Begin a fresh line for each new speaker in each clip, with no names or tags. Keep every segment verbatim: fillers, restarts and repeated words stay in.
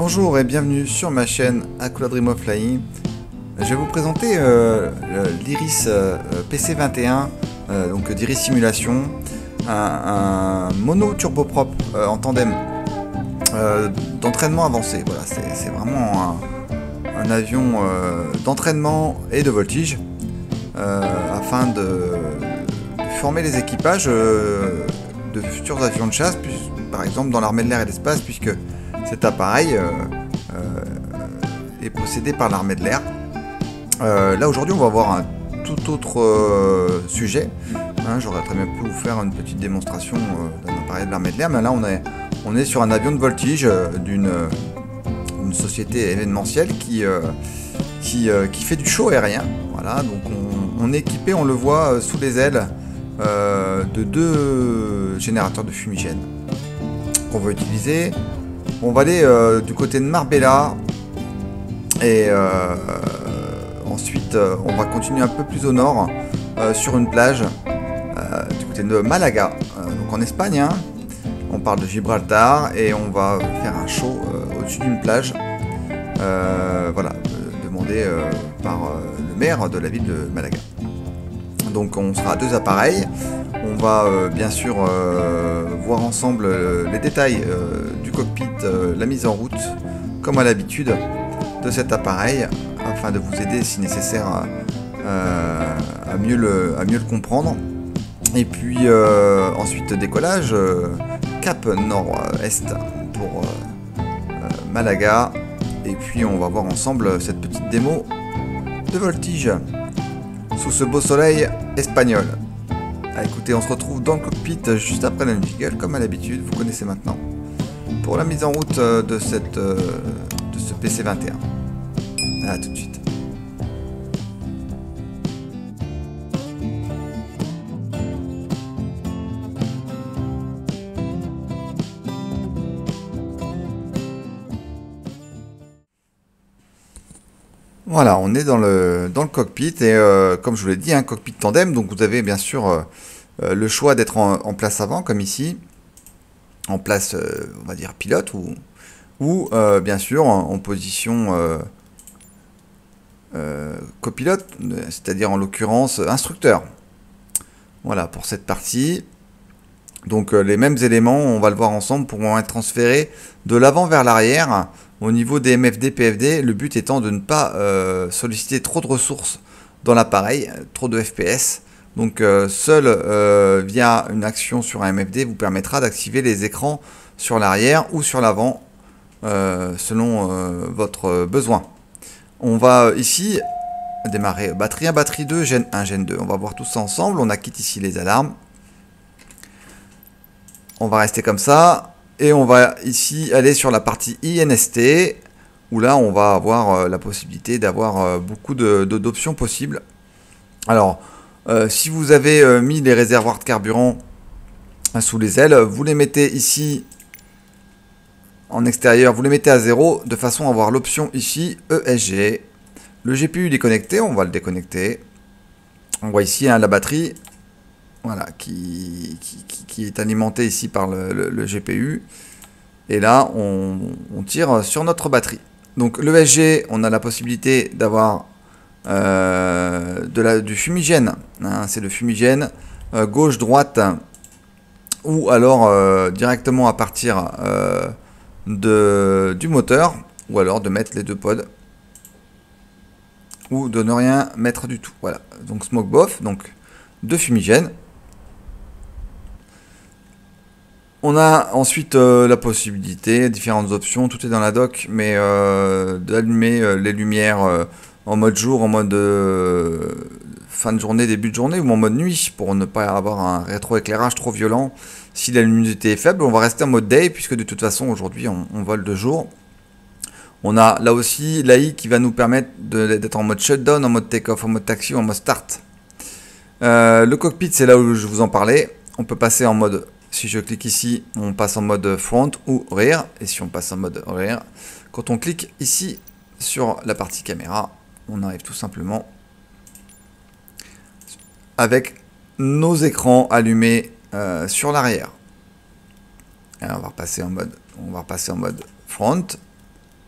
Bonjour et bienvenue sur ma chaîne Aquila Dream of Flying. Je vais vous présenter euh, l'Iris euh, P C vingt et un, euh, donc d'Iris Simulation, un, un mono turboprop euh, en tandem euh, d'entraînement avancé. Voilà, c'est vraiment un, un avion euh, d'entraînement et de voltige euh, afin de, de former les équipages euh, de futurs avions de chasse, puis, par exemple dans l'armée de l'air et de l'espace, puisque cet appareil euh, euh, est possédé par l'armée de l'air. Euh, là aujourd'hui on va voir un tout autre euh, sujet. Hein, J'aurais très bien pu vous faire une petite démonstration euh, d'un appareil de l'armée de l'air, mais là on est, on est sur un avion de voltige euh, d'une euh, une société événementielle qui, euh, qui, euh, qui fait du show aérien. Voilà, donc on, on est équipé, on le voit euh, sous les ailes euh, de deux générateurs de fumigène qu'on va utiliser. On va aller euh, du côté de Marbella et euh, ensuite euh, on va continuer un peu plus au nord euh, sur une plage euh, du côté de Malaga, euh, donc en Espagne. Hein. On parle de Gibraltar et on va faire un show euh, au-dessus d'une plage, euh, voilà, euh, demandé euh, par euh, le maire de la ville de Malaga. Donc on sera à deux appareils. On va euh, bien sûr euh, voir ensemble euh, les détails euh, du cockpit, euh, la mise en route, comme à l'habitude, de cet appareil, afin de vous aider si nécessaire à, à, à, mieux, le, à mieux le comprendre. Et puis euh, ensuite décollage, euh, cap nord-est pour euh, euh, Malaga. Et puis on va voir ensemble cette petite démo de voltige sous ce beau soleil espagnol. Ah, écoutez, on se retrouve dans le cockpit juste après la musique, comme à l'habitude, vous connaissez maintenant, pour la mise en route de, cette, de ce P C vingt et un. A tout de suite. Voilà, on est dans le, dans le cockpit et euh, comme je vous l'ai dit, un cockpit tandem, donc vous avez bien sûr euh, euh, le choix d'être en, en place avant, comme ici, en place, euh, on va dire, pilote, ou, ou euh, bien sûr en, en position euh, euh, copilote, c'est-à-dire en l'occurrence instructeur. Voilà, pour cette partie. Donc euh, les mêmes éléments, on va le voir ensemble, pourront être transférés de l'avant vers l'arrière. Au niveau des M F D, P F D, le but étant de ne pas euh, solliciter trop de ressources dans l'appareil, trop de F P S. Donc euh, seul euh, via une action sur un M F D vous permettra d'activer les écrans sur l'arrière ou sur l'avant euh, selon euh, votre besoin. On va ici démarrer batterie un, batterie deux, gène un, gène deux. On va voir tout ça ensemble. On acquitte ici les alarmes. On va rester comme ça. Et on va ici aller sur la partie I N S T, où là on va avoir euh, la possibilité d'avoir euh, beaucoup de, de, d'options possibles. Alors, euh, si vous avez euh, mis les réservoirs de carburant euh, sous les ailes, vous les mettez ici en extérieur, vous les mettez à zéro, de façon à avoir l'option ici E S G. Le G P U il est connecté, on va le déconnecter. On voit ici hein, la batterie. Voilà, qui, qui, qui est alimenté ici par le, le, le G P U. Et là, on, on tire sur notre batterie. Donc le E S G, on a la possibilité d'avoir euh, du fumigène. Hein, c'est le fumigène euh, gauche-droite. Ou alors euh, directement à partir euh, de, du moteur. Ou alors de mettre les deux pods. Ou de ne rien mettre du tout. Voilà, donc smoke bof, donc deux fumigènes. On a ensuite euh, la possibilité, différentes options, tout est dans la doc, mais euh, d'allumer euh, les lumières euh, en mode jour, en mode euh, fin de journée, début de journée, ou en mode nuit, pour ne pas avoir un rétroéclairage trop violent. Si la luminosité est faible, on va rester en mode day, puisque de toute façon aujourd'hui on, on vole de jour. On a là aussi l'A I qui va nous permettre d'être en mode shutdown, en mode take-off, en mode taxi ou en mode start. Euh, le cockpit, c'est là où je vous en parlais. On peut passer en mode... Si je clique ici, on passe en mode front ou rear. Et si on passe en mode rear, quand on clique ici sur la partie caméra, on arrive tout simplement avec nos écrans allumés euh, sur l'arrière. On va repasser en mode, on va repasser en mode front.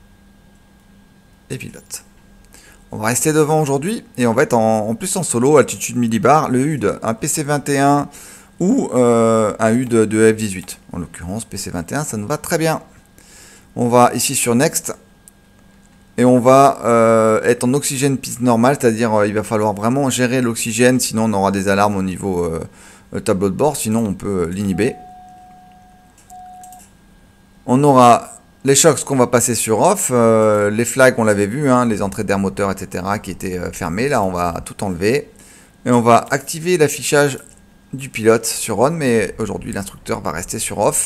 et pilote. On va rester devant aujourd'hui et on va être en, en plus en solo, altitude millibar, le U D, un P C vingt et un ou euh, un U D de F dix-huit. En l'occurrence, P C vingt et un, ça nous va très bien. On va ici sur Next et on va euh, être en oxygène piste normale, c'est-à-dire euh, il va falloir vraiment gérer l'oxygène, sinon on aura des alarmes au niveau euh, tableau de bord, sinon on peut l'inhiber. On aura les shocks qu'on va passer sur off, euh, les flags on l'avait vu, hein, les entrées d'air moteur, et cetera qui étaient euh, fermées. Là on va tout enlever. Et on va activer l'affichage du pilote sur on, mais aujourd'hui l'instructeur va rester sur off.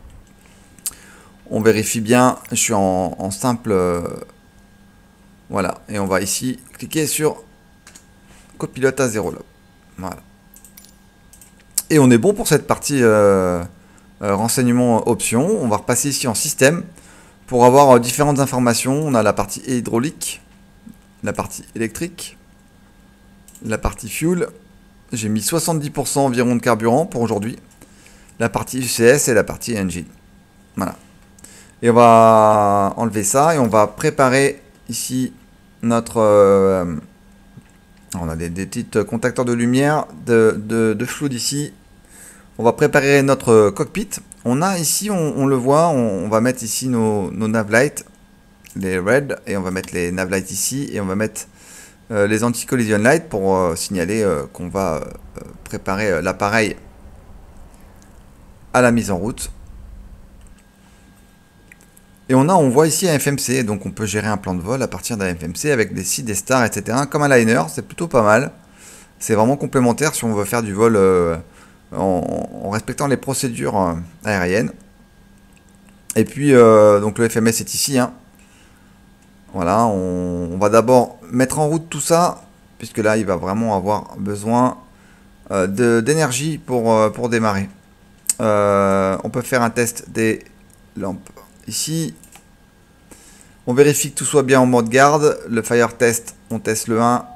On vérifie bien, je suis en, en simple... Euh, voilà, et on va ici cliquer sur copilote à zéro lobe. Voilà. Et on est bon pour cette partie euh, euh, renseignement options. On va repasser ici en système. Pour avoir euh, différentes informations, on a la partie hydraulique, la partie électrique, la partie fuel. J'ai mis soixante-dix pour cent environ de carburant pour aujourd'hui. La partie U C S et la partie engine. Voilà. Et on va enlever ça et on va préparer ici notre... Euh, on a des, des petits contacteurs de lumière de, de, de fluide ici. On va préparer notre cockpit. On a ici, on, on le voit, on, on va mettre ici nos, nos navlights, les red, et on va mettre les navlights ici, et on va mettre euh, les anti-collision lights pour euh, signaler euh, qu'on va euh, préparer euh, l'appareil à la mise en route. Et on a, on voit ici un F M C, donc on peut gérer un plan de vol à partir d'un F M C avec des C, des stars, et cetera. Comme un liner, c'est plutôt pas mal. C'est vraiment complémentaire si on veut faire du vol... Euh, En, en respectant les procédures euh, aériennes. Et puis euh, donc le F M S est ici, hein. Voilà, on, on va d'abord mettre en route tout ça, puisque là il va vraiment avoir besoin euh, d'énergie pour, euh, pour démarrer. Euh, on peut faire un test des lampes ici. On vérifie que tout soit bien en mode garde. Le fire test, on teste le un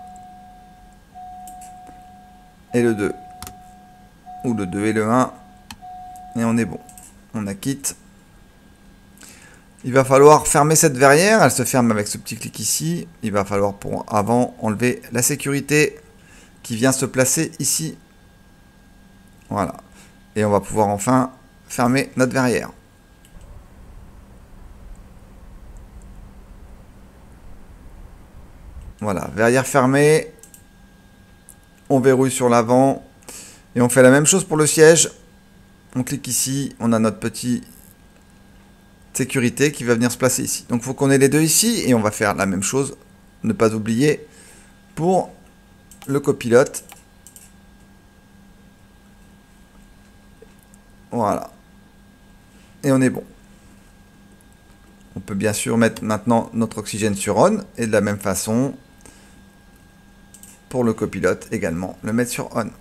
et le deux. Ou le deux et le un, et on est bon. On a quitte. Il va falloir fermer cette verrière, elle se ferme avec ce petit clic ici. Il va falloir pour avant enlever la sécurité qui vient se placer ici. Voilà. Et on va pouvoir enfin fermer notre verrière. Voilà, verrière fermée. On verrouille sur l'avant. Et on fait la même chose pour le siège. On clique ici, on a notre petit sécurité qui va venir se placer ici. Donc il faut qu'on ait les deux ici et on va faire la même chose, ne pas oublier, pour le copilote. Voilà. Et on est bon. On peut bien sûr mettre maintenant notre oxygène sur on et de la même façon pour le copilote également, le mettre sur on.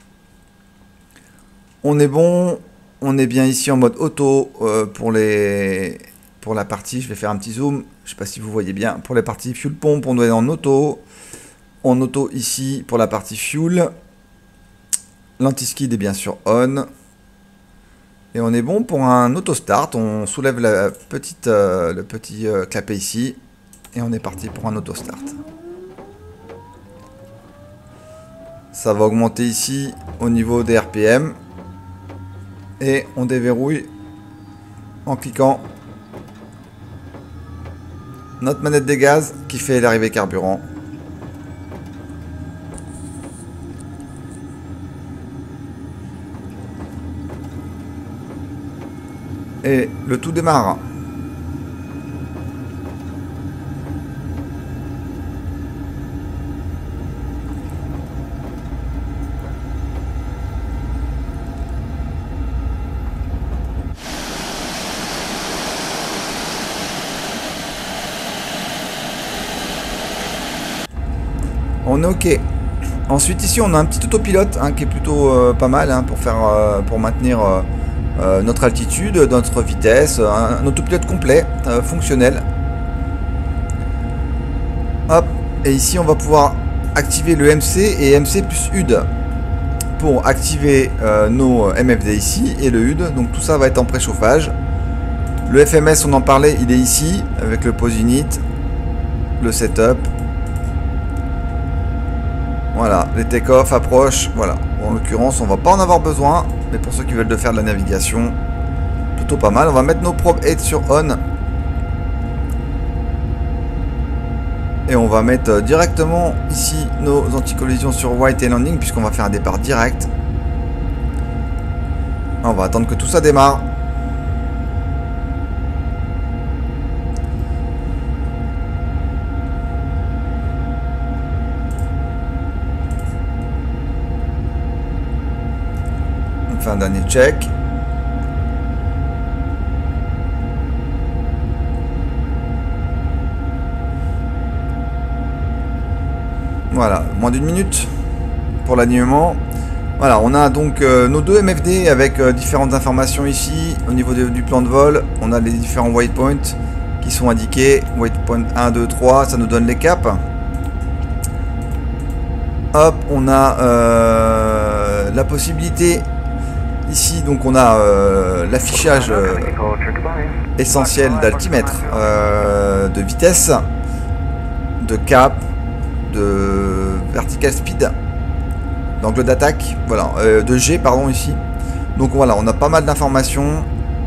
On est bon, on est bien ici en mode auto euh, pour, les, pour la partie, je vais faire un petit zoom, je ne sais pas si vous voyez bien, pour les parties fuel pompe, on doit être en auto, en auto ici pour la partie fuel, l'anti-skid est bien sûr on, et on est bon pour un auto start, on soulève la petite, euh, le petit euh, clapet ici, et on est parti pour un auto start. Ça va augmenter ici au niveau des R P M. Et on déverrouille en cliquant notre manette des gaz qui fait l'arrivée carburant. Et le tout démarre. On est ok. Ensuite ici on a un petit autopilote hein, qui est plutôt euh, pas mal hein, pour faire euh, pour maintenir euh, euh, notre altitude, notre vitesse, un, un autopilote complet, euh, fonctionnel. Hop, et ici on va pouvoir activer le M C et M C plus U D pour activer euh, nos M F D ici et le U D, donc tout ça va être en préchauffage. Le F M S on en parlait, il est ici avec le pose unit. le setup. Voilà, les take-off approchent. Voilà, bon, en l'occurrence, on va pas en avoir besoin, mais pour ceux qui veulent de faire de la navigation, plutôt pas mal. On va mettre nos probe aids sur on. Et on va mettre directement ici nos anti-collisions sur white et landing, puisqu'on va faire un départ direct. On va attendre que tout ça démarre. On fait un dernier check. Voilà, moins d'une minute pour l'alignement. Voilà, on a donc euh, nos deux M F D avec euh, différentes informations ici. Au niveau de, du plan de vol, on a les différents waypoints qui sont indiqués. Waypoint un, deux, trois, ça nous donne les caps. Hop, on a euh, la possibilité ici, donc on a euh, l'affichage euh, essentiel d'altimètre, euh, de vitesse, de cap, de vertical speed, d'angle d'attaque, voilà, euh, de G pardon ici. Donc voilà, on a pas mal d'informations.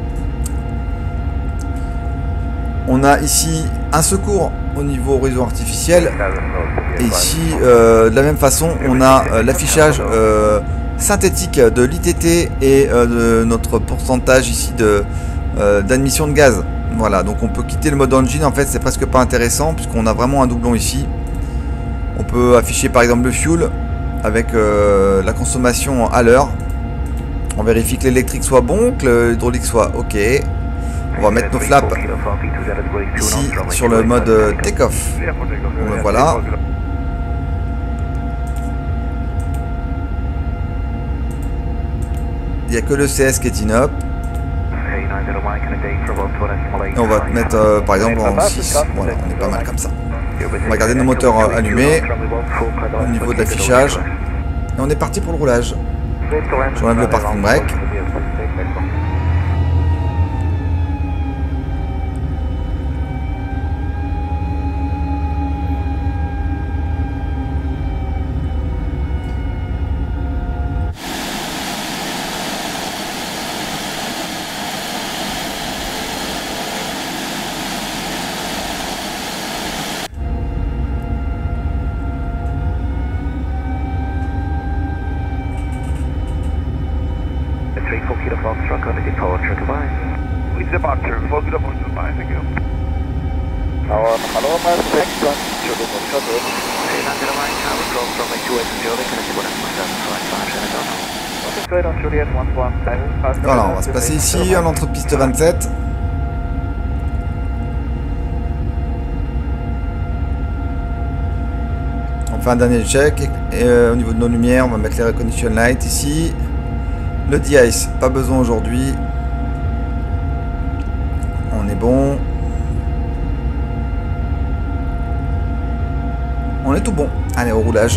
On a ici un secours au niveau horizon artificiel. Et ici, euh, de la même façon, on a euh, l'affichage euh, synthétique de l'I T T et euh, de notre pourcentage ici de euh, d'admission de gaz. Voilà, donc on peut quitter le mode engine. En fait, c'est presque pas intéressant puisqu'on a vraiment un doublon ici. On peut afficher par exemple le fuel avec euh, la consommation à l'heure. On vérifie que l'électrique soit bon, que l'hydraulique soit ok. On va mettre nos flaps ici sur le mode take-off. Voilà. Il n'y a que le C S qui est in-up. Et on va mettre euh, par exemple en six. Voilà, on est pas mal comme ça. On va garder nos moteurs euh, allumés au niveau de l'affichage. Et on est parti pour le roulage. J'enlève le parking brake. Voilà, on va se passer ici à l'entrepiste vingt-sept. On fait un dernier check. Et euh, au niveau de nos lumières, on va mettre les recognition lights ici. Le de-ice, pas besoin aujourd'hui. On est bon. On est tout bon. Allez, au roulage.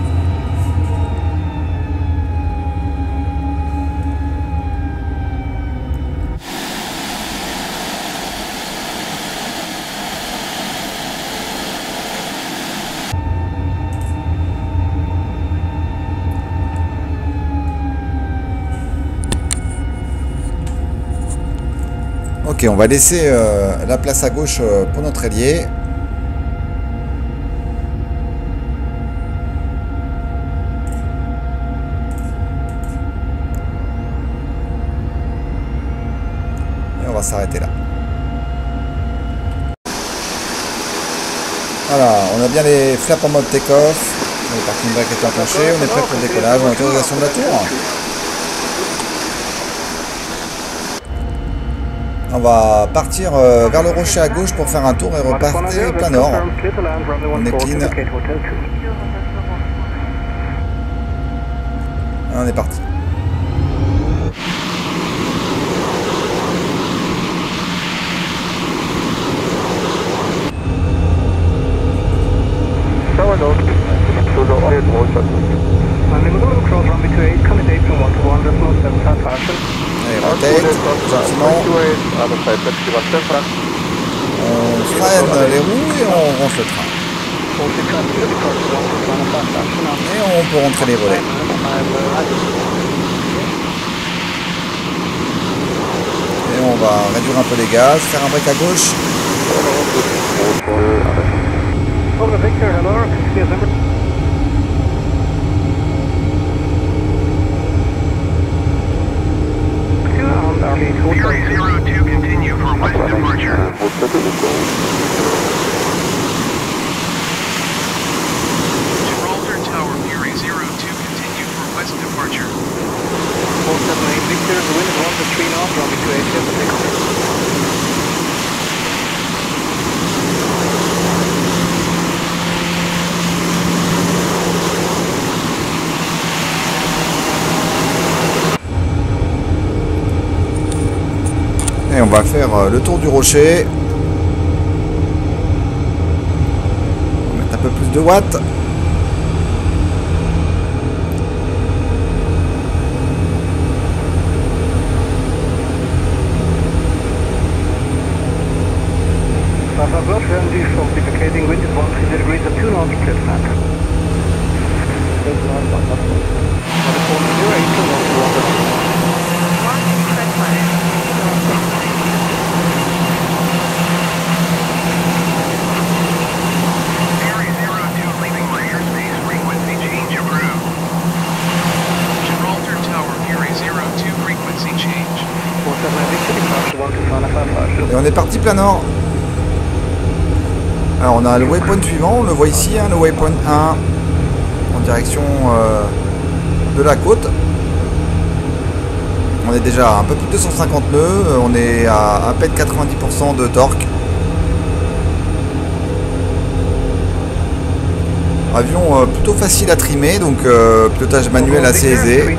Ok, on va laisser euh, la place à gauche euh, pour notre ailier. Et on va s'arrêter là. Voilà, on a bien les flaps en mode take-off. Le parking brake est enclenché, on est prêt pour le décollage. On a l'autorisation de la tour. On va partir euh, vers le rocher à gauche pour faire un tour et repartir plein nord. On est clean. Et on est parti. Allez, rotate, gentiment. On freine les roues et on rentre le train. Et on peut rentrer les relais. Et on va réduire un peu les gaz, faire un break à gauche. Et on va faire le tour du rocher. On va mettre un peu plus de watts. Et on est parti plein nord. Alors on a le waypoint suivant, on le voit ici, hein, le waypoint un en direction euh, de la côte. On est déjà à un peu plus de deux cent cinquante nœuds, on est à à peine quatre-vingt-dix pour cent de torque. Avion euh, plutôt facile à trimer, donc euh, pilotage manuel assez aisé.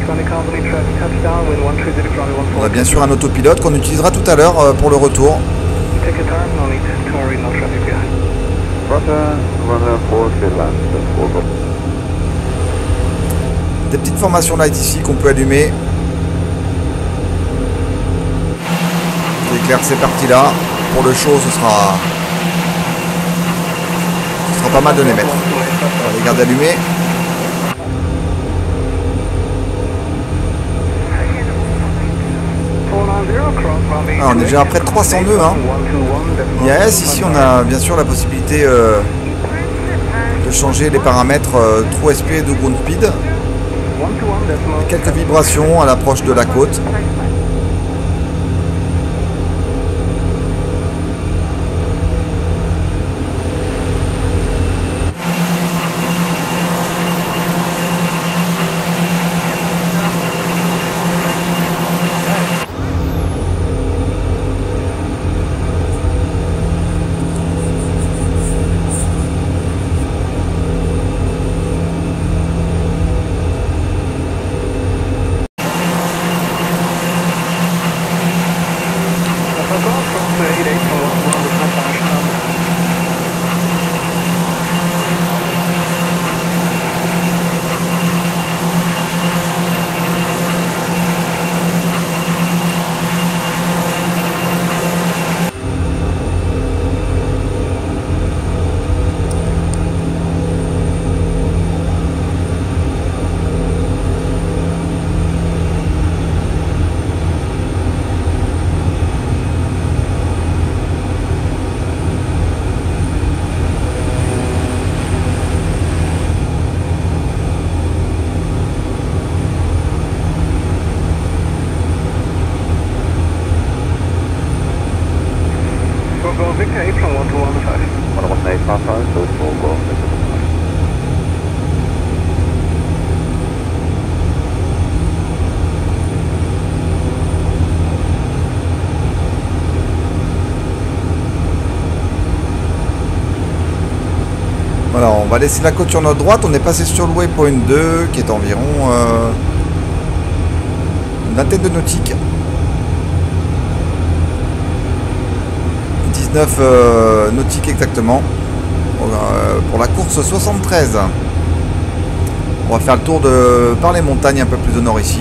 On a bien sûr un autopilote qu'on utilisera tout à l'heure euh, pour le retour. Des petites formations light ici qu'on peut allumer. Éclaire ces parties là. Pour le show ce sera ce sera pas mal de les mettre. On va les garder allumés. Ah, on est déjà à près de trois cents nœuds. Hein. I A S, ici on a bien sûr la possibilité euh, de changer les paramètres euh, True S P et de ground speed. Quelques vibrations à l'approche de la côte. Voilà, on va laisser la côte sur notre droite. On est passé sur le waypoint deux qui est environ euh, une vingtaine de nautiques. dix-neuf euh, nautiques exactement. Euh, pour la course soixante-treize. On va faire le tour de par les montagnes un peu plus au nord ici.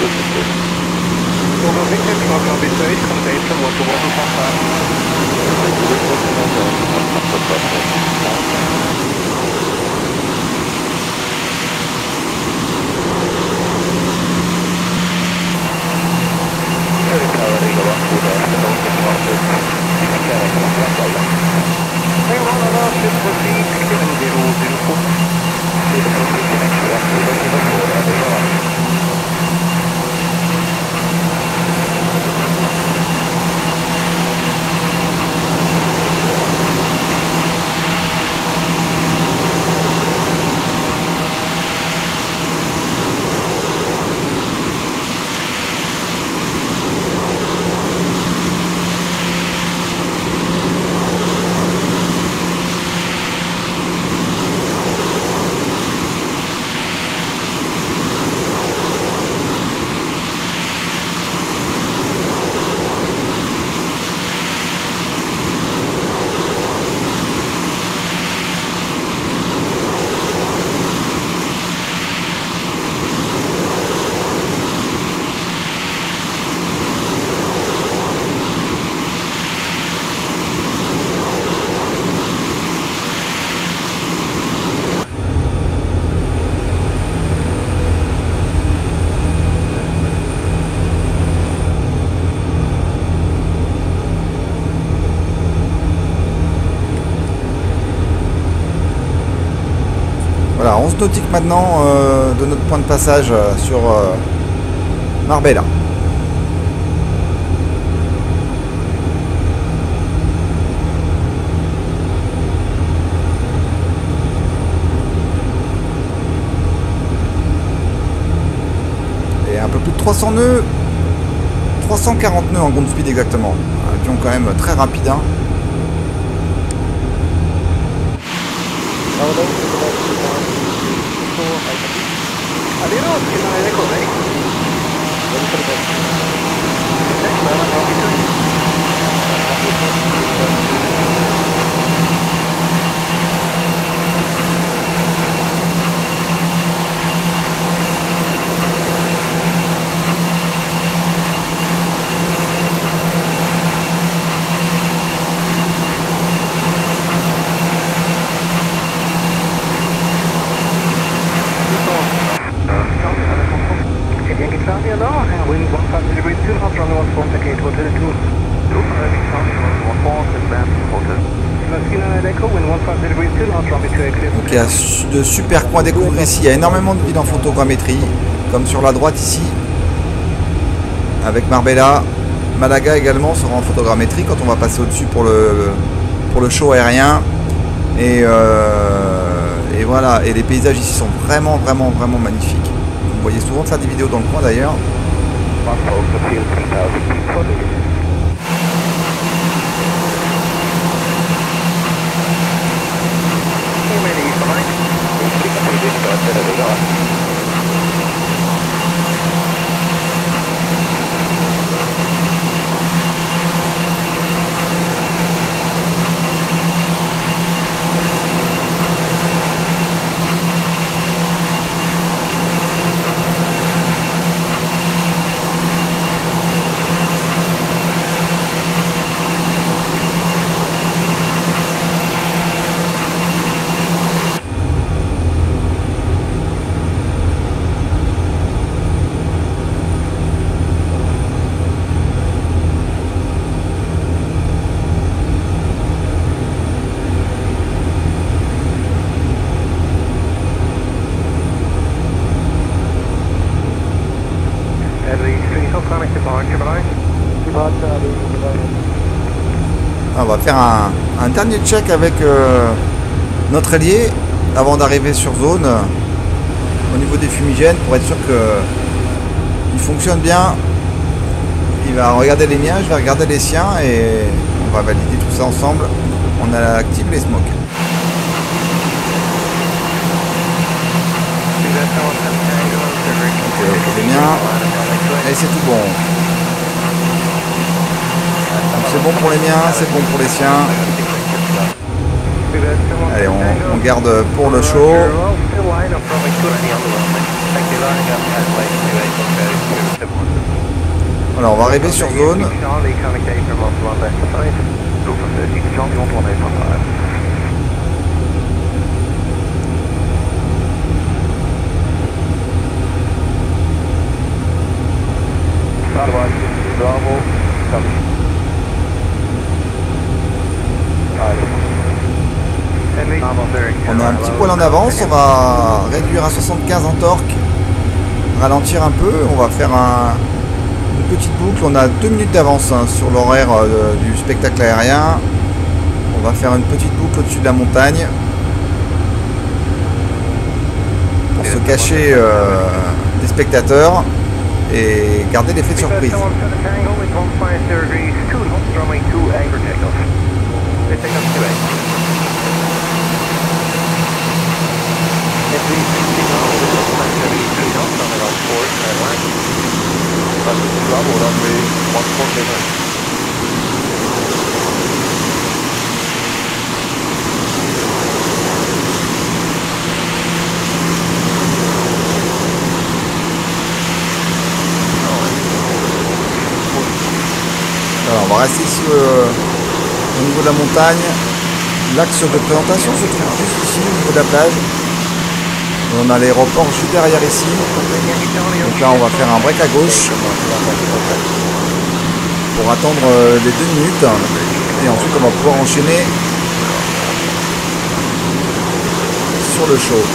Voilà, onze nautiques maintenant euh, de notre point de passage euh, sur euh, Marbella. Et un peu plus de trois cents nœuds, trois cent quarante nœuds en ground speed exactement. Un avion quand même très rapide, hein. Donc il y a de super coins à découvrir ici, il y a énormément de villes en photogrammétrie, comme sur la droite ici, avec Marbella. Malaga également sera en photogrammétrie quand on va passer au-dessus pour le, pour le show aérien. Et, euh, et voilà, et les paysages ici sont vraiment, vraiment, vraiment magnifiques. Vous voyez souvent ça des vidéos dans le coin d'ailleurs. On va faire un, un dernier check avec euh, notre ailier avant d'arriver sur zone euh, au niveau des fumigènes pour être sûr qu'il fonctionne bien. Il va regarder les miens, je vais regarder les siens et on va valider tout ça ensemble. On a activé les smokes. Ok, les miens et c'est tout bon. C'est bon pour les miens, c'est bon pour les siens. Allez, on, on garde pour le show. Alors on va arriver sur zone. On a un petit poil en avance, on va réduire à soixante-quinze en torque, ralentir un peu, on va faire un, une petite boucle, on a deux minutes d'avance hein, sur l'horaire euh, du spectacle aérien. On va faire une petite boucle au-dessus de la montagne pour se cacher euh, des spectateurs et garder l'effet de surprise. Alors on va rester sur, euh, au niveau de la montagne. L'axe de présentation se trouve juste ici au niveau de la plage. On a l'aéroport juste derrière ici. Donc là on va faire un break à gauche pour attendre euh, les deux minutes. Et ensuite on va pouvoir enchaîner sur le show.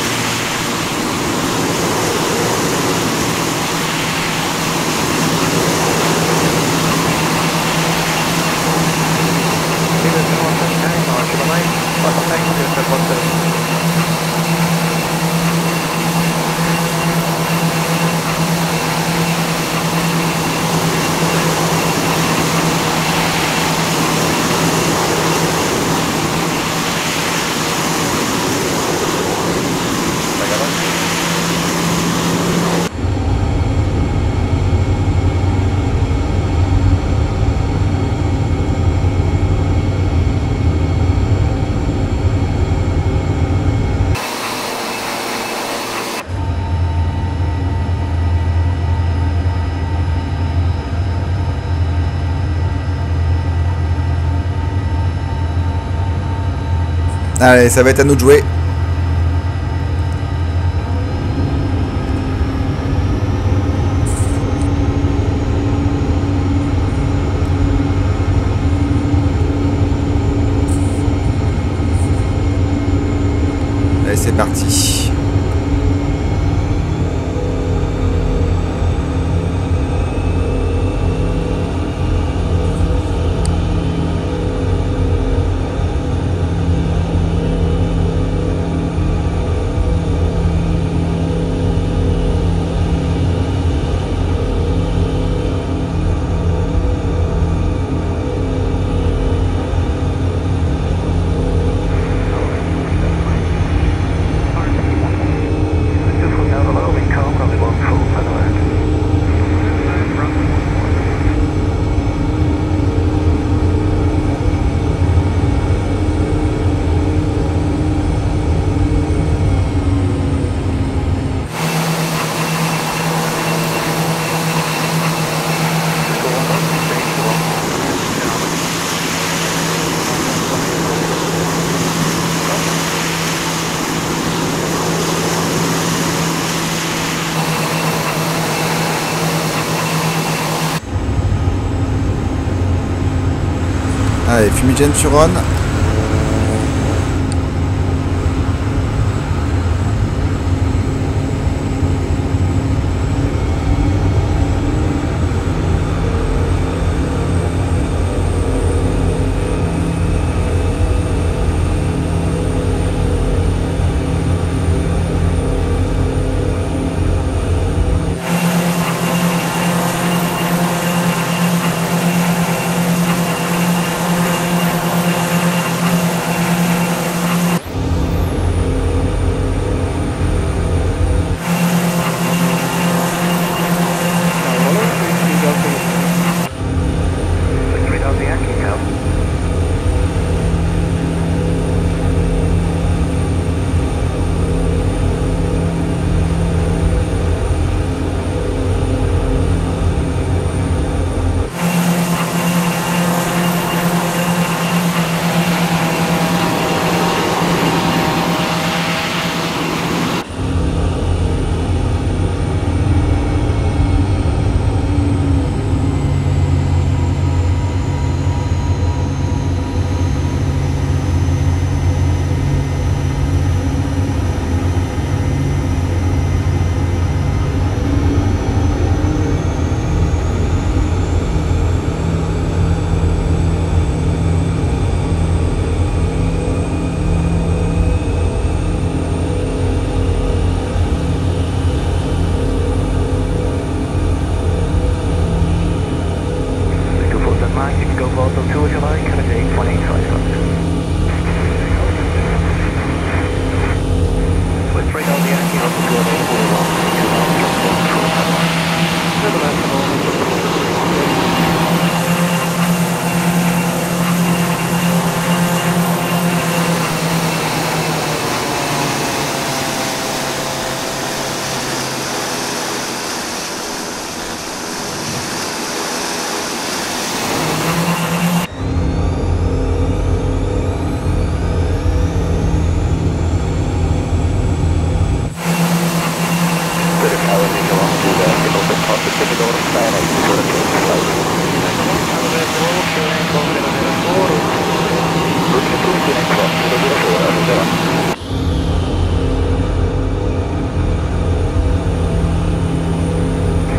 Allez, ça va être à nous de jouer. Allez, c'est parti. Allez, fumigène sur on.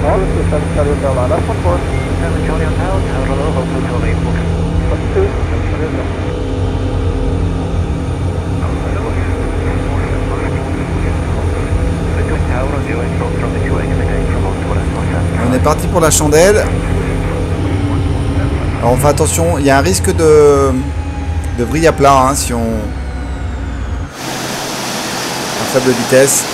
On est parti pour la chandelle. Alors on fait attention, il y a un risque de, de vrille à plat hein, si on à faible vitesse.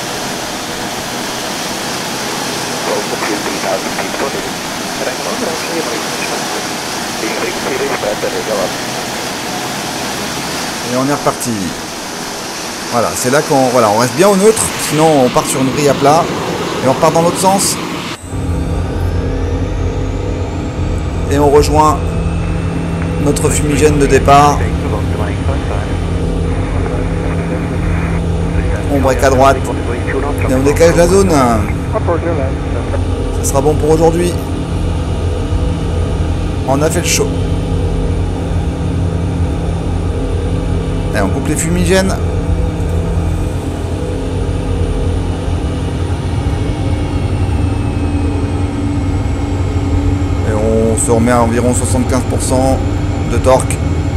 Et on est reparti. Voilà, c'est là qu'on voilà, on reste bien au neutre, sinon on part sur une vrille à plat et on repart dans l'autre sens. Et on rejoint notre fumigène de départ. On break à droite et on dégage la zone. Ça sera bon pour aujourd'hui. On a fait le show. Et on coupe les fumigènes. Et on se remet à environ soixante-quinze pour cent de torque.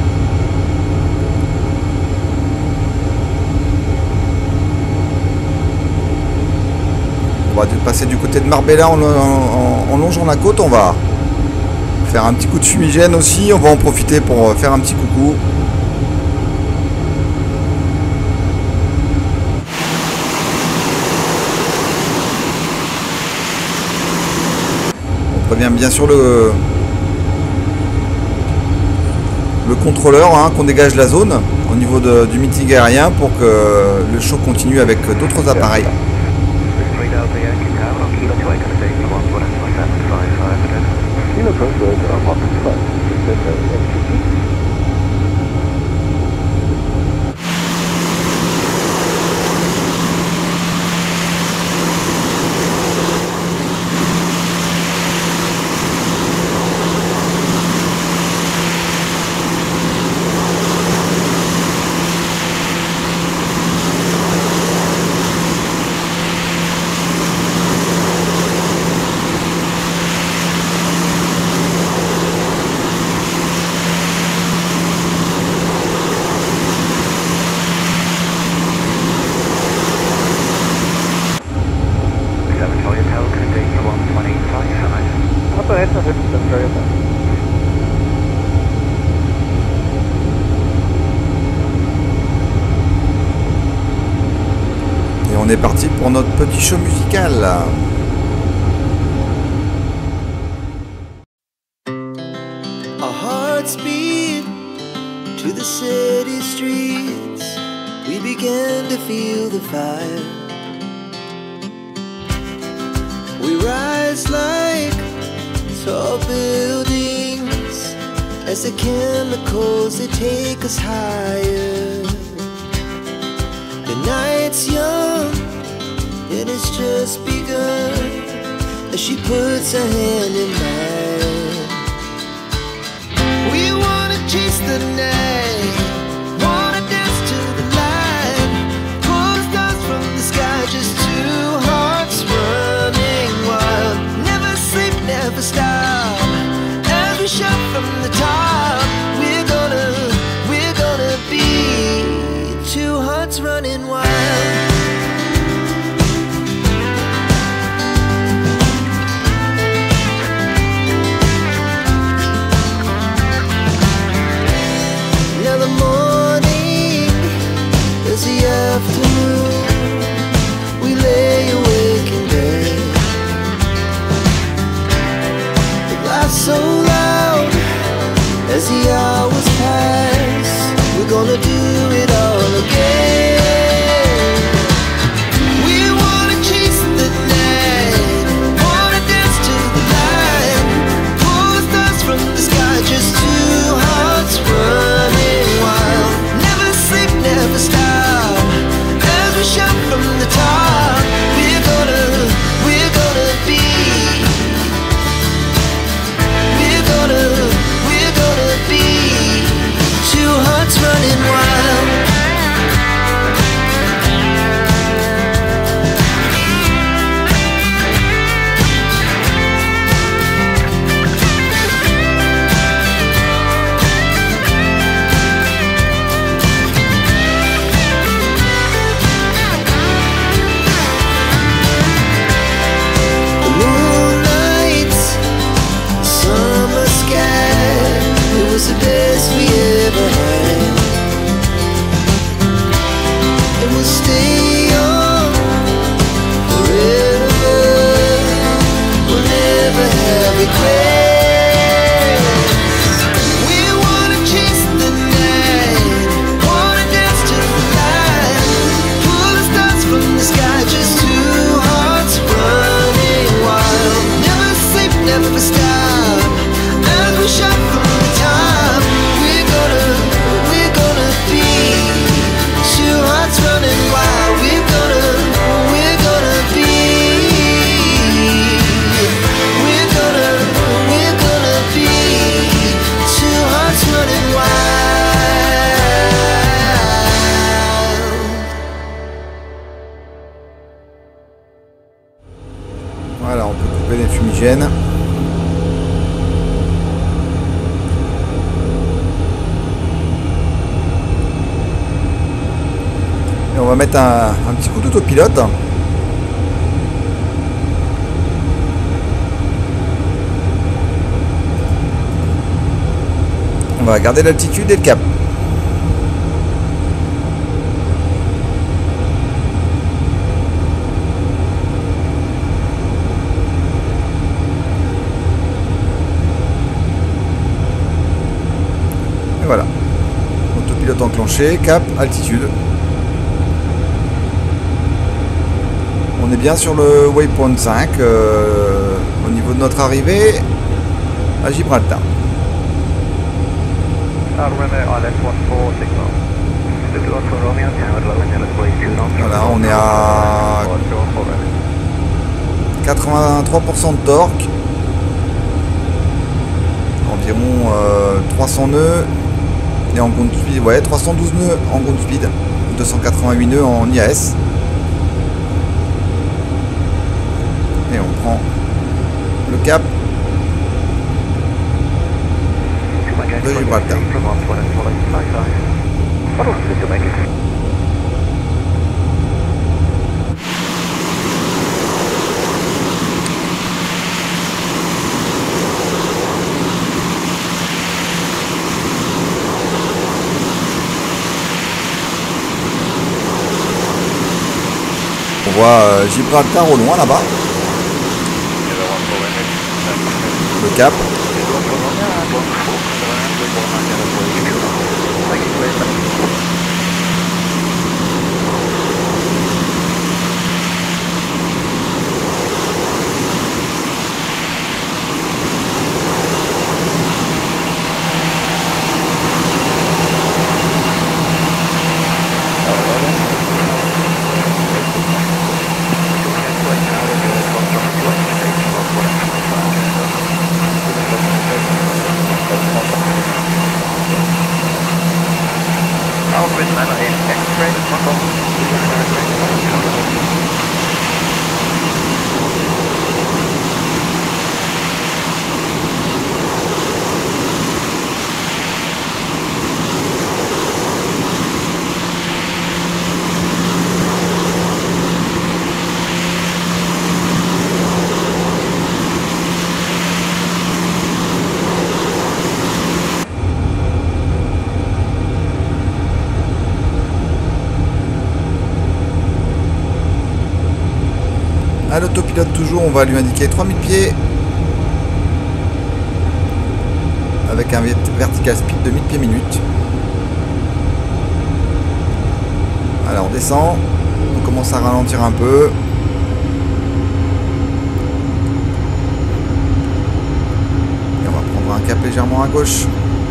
On va passer du côté de Marbella en, en, en longeant la côte. On va faire un petit coup de fumigène aussi. On va en profiter pour faire un petit coucou. On prévient bien sûr le, le contrôleur hein, qu'on dégage la zone au niveau de, du meeting aérien pour que le show continue avec d'autres appareils. Et on est parti pour notre petit show musical.
Our hearts beat to the city streets. We began to feel the fire. We rise like tall buildings as the chemicals they take us higher. The night's young and it's just begun as she puts her hand in mine. We wanna chase the night, wanna dance to the light, pull the stars from the sky, just two hearts running wild. Never sleep, never stop, as we shout from the top. We're gonna, we're gonna be two hearts running wild. regrets. We wanna chase the night, wanna dance to the light, pull the stars from the sky, just two hearts running wild. Never sleep, never stop, as we shout from the top. We're gonna, we're gonna be two hearts running wild. We're gonna, we're gonna be, we're gonna, we're gonna be two hearts running wild.
Voilà, on peut couper les fumigènes. Et on va mettre un, un petit coup d'autopilote. On va garder l'altitude et le cap. Et voilà. Autopilote enclenché, cap, altitude. On est bien sur le waypoint cinq euh, au niveau de notre arrivée à Gibraltar. Voilà, on est à quatre-vingt-trois pour cent de torque, environ euh, trois cents nœuds, et en ground speed, ouais, trois cent douze nœuds en ground speed, deux cent quatre-vingt-huit nœuds en I A S. Et on prend le cap de Gibraltar. On voit euh, Gibraltar au loin là-bas. Le cap. À l'autopilote toujours, on va lui indiquer trois mille pieds avec un vertical speed de mille pieds minute. Alors on descend, on commence à ralentir un peu. Et on va prendre un cap légèrement à gauche.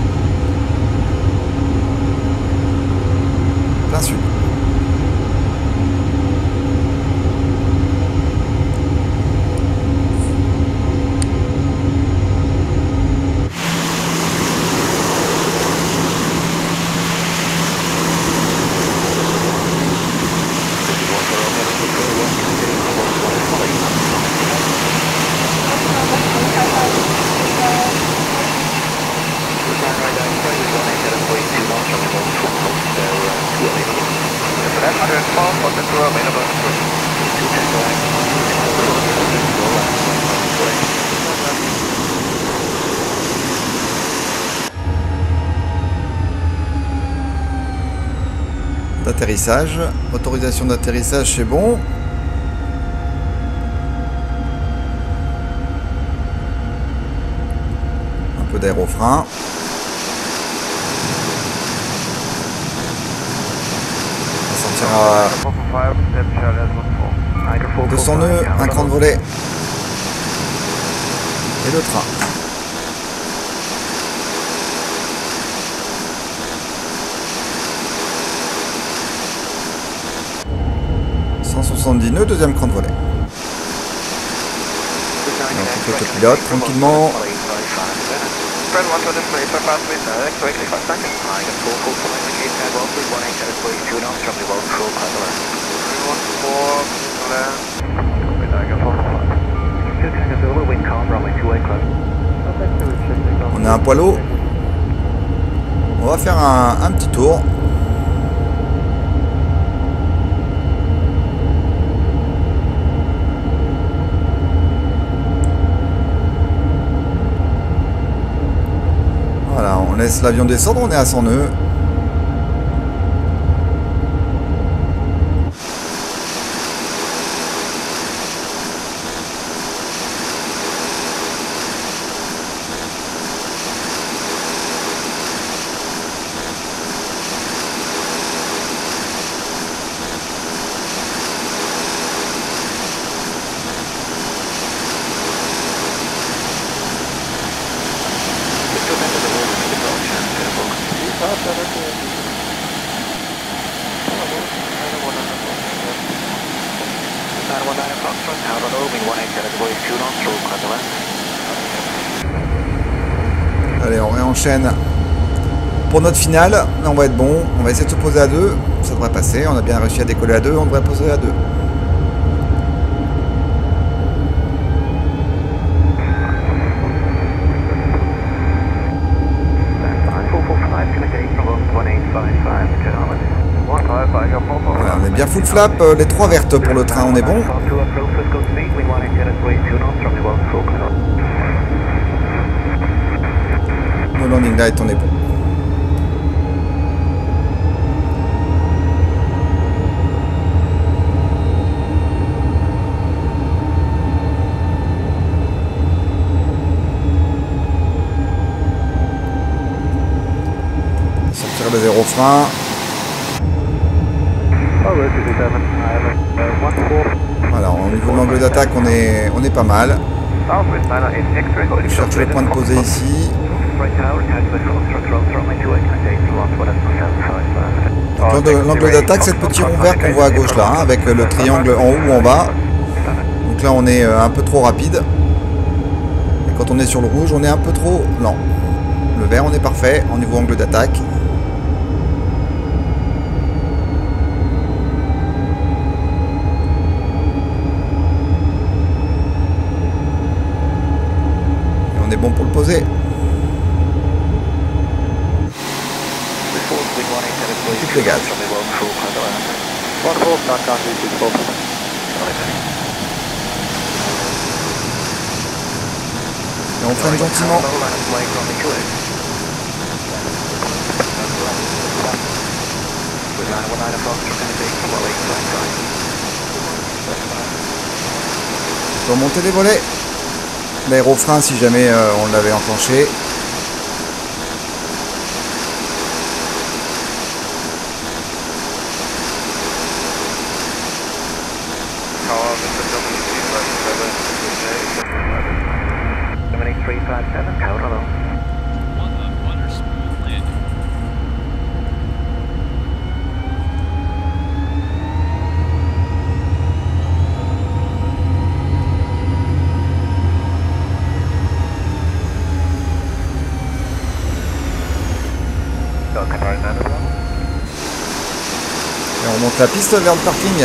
Plein sud. D'atterrissage, autorisation d'atterrissage, c'est bon. d'aérofrein. On sortira deux cents nœuds, un cran de volet et le train. cent soixante-dix nœuds, deuxième cran de volet. Donc, le pilote tranquillement. On a un poids lourd. On va faire un, un petit tour. Voilà, on laisse l'avion descendre, on est à cent nœuds. Allez, on réenchaîne pour notre finale. On va être bon. On va essayer de se poser à deux. Ça devrait passer. On a bien réussi à décoller à deux. On devrait poser à deux. Voilà, on est bien full flap. Les trois vertes pour le train. On est bon. No landing light, on est bon. Sortir les aérofreins. Voilà, au niveau de l'angle d'attaque, on est, on est pas mal. Je cherche le point de poser ici. L'angle d'attaque, c'est le petit rond vert qu'on voit à gauche là, hein, avec le triangle en haut ou en bas. Donc là, on est un peu trop rapide. Et quand on est sur le rouge, on est un peu trop lent. Le vert, on est parfait au niveau angle d'attaque. Et on est bon pour le poser. Coupe les gaz. Et on freine gentiment. On peut monter les volets. L'aérofrein si jamais euh, on l'avait enclenché. Et on monte la piste vers le parking.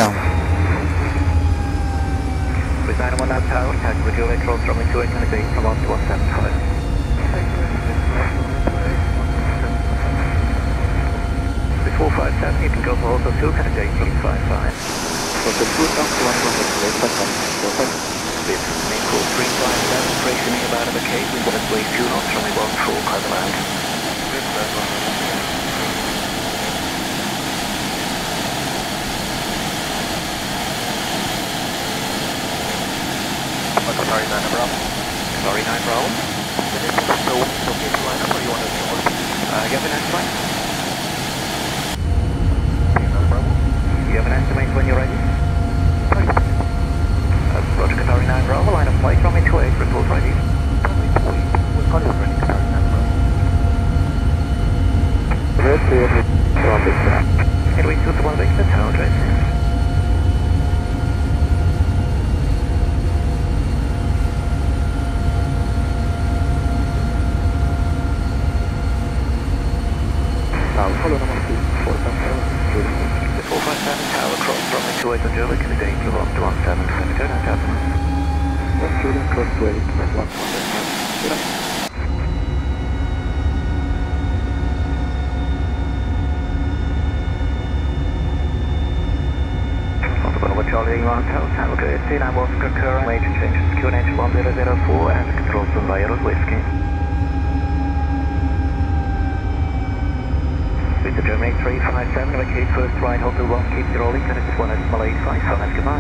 Sorry, nine Bravo. Sorry, nine Bravo. You have an estimate? You have an estimate when you're ready? Uh, Roger, Qatari nine Bravo, line of flight, runway two eight, report ready. We're calling ready, Qatari nine Bravo. Red clear, one Victor. Headway two to one Victor, tower address. Follow number four five seven. The four five seven tower cross runway two eight on Zurich, the danger one to one seven, turn out gentlemen. Yes, Zurich, cross two eight, one seven. Alpha Bravo Charlie one Hotel, tower good, C nine was concurrent, major changes, Q N H one zero zero four and control zone by Aero Whiskey. Victor Germany three five seven, vacate first right, Hotel one, keep your rolling, connect one at Malay five, so nice, goodbye.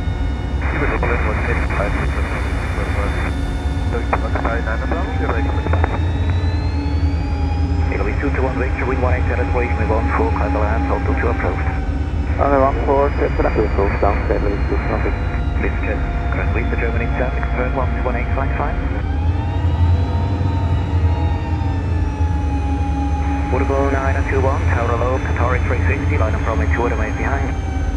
It'll be two to one Victor, wind one eight zero three, we one four, climb the land, Hotel two approved. On the one four, set for that. Two four, down, steadily, two traffic. Victor, crest Victor Germany seven, confirm one to one eight five five. Woodable nine two one, tower low, Qatari three sixty, line up runway two at remains behind.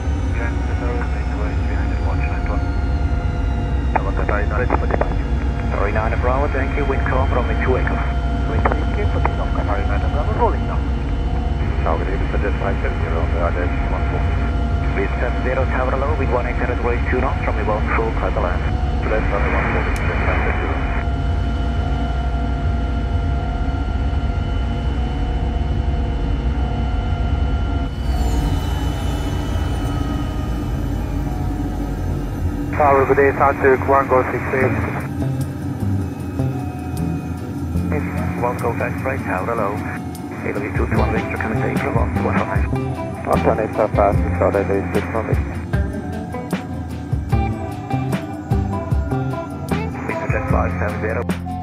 Qatari nine Bravo, thank you, wind calm, runway two echo. Qatari nine Bravo, rolling now. Now we need to suggest five seven zero on the R D S one four. Please seven zero, tower low, wind one eight zero three, two knots, runway one full, climb the land. So that's runway one four, suggest five seven zero. Tower, good day, South Zurich, one go six eight. one go back right, tower low. It'll be two to one Victor, coming to April, one to one five. one to one eight five five, so that is six one Victor. Victor jet five seven zero.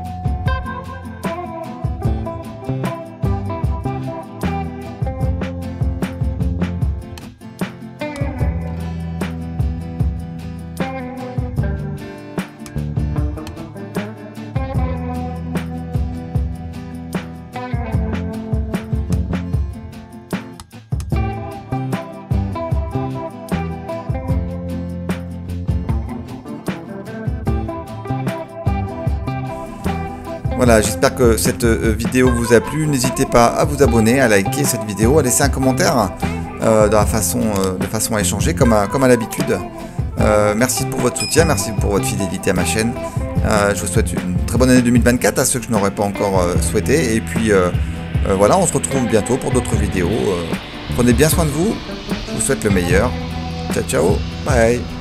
Voilà, j'espère que cette vidéo vous a plu. N'hésitez pas à vous abonner, à liker cette vidéo, à laisser un commentaire euh, de, la façon, euh, de façon à échanger comme à, comme à l'habitude. Euh, merci pour votre soutien, merci pour votre fidélité à ma chaîne. Euh, je vous souhaite une très bonne année deux mille vingt-quatre à ceux que je n'aurais pas encore euh, souhaité. Et puis euh, euh, voilà, on se retrouve bientôt pour d'autres vidéos. Euh, prenez bien soin de vous, je vous souhaite le meilleur. Ciao, ciao, bye.